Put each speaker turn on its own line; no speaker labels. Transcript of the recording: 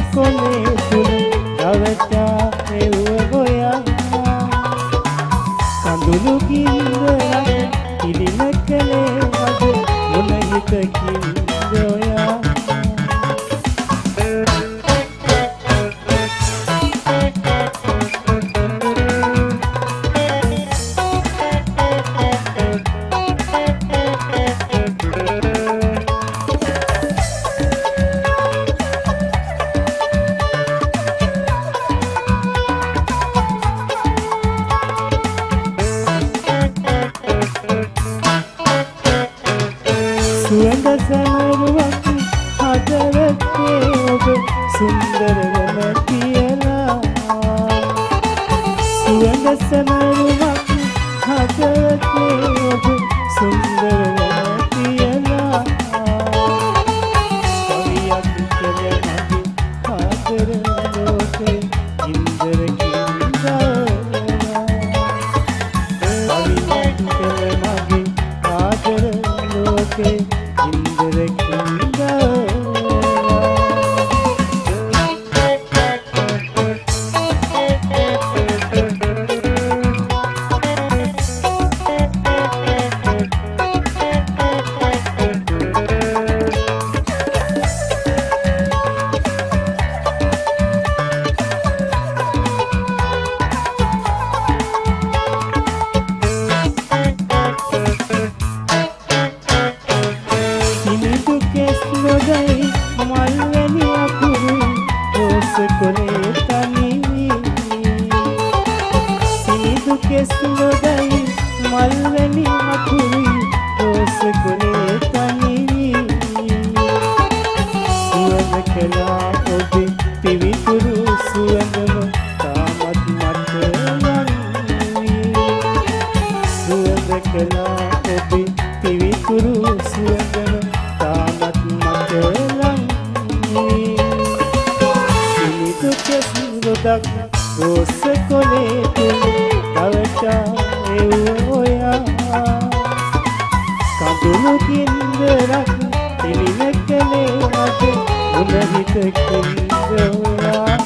කොනේ තුල රවටා එව්ව ගොයා කඳුළු කින්දරක් පිළිම කලේ අද මොන හිතකින්ද ඔයා සුවඳ සමරුවක් හදවතේ ඔබ සුන්දරවම කියලා සුවඳ සමරුවක් හදවතේ ඔබ සුන්දරවම කියලා කවියක් කලේ මගේ ආදර ලෝකේ ඉන්දර කින්දා කවියක් කලේ මගේ ආදර ලෝකේ මල්වැනි අකුරු රෝස කොලේ තනි සිනිදු කෙස් නොදයි මල්වැනි අකුරු රෝස කොලේ තනි සුවඳ කළා ඔබේ පිවිතුරු සුවඳම තාමත් මට යන්නේ සුවඳ කළා ඔබේ පිවිතුරු සුවඳම තාමත් මට සිනිදු කෙස් නොදක් රෝස කොලේ තුල රවටා එව්ව ඔයා කඳුළු කින්දරක් පිළිම කලේ අද මොන හිතකින්ද ඔයා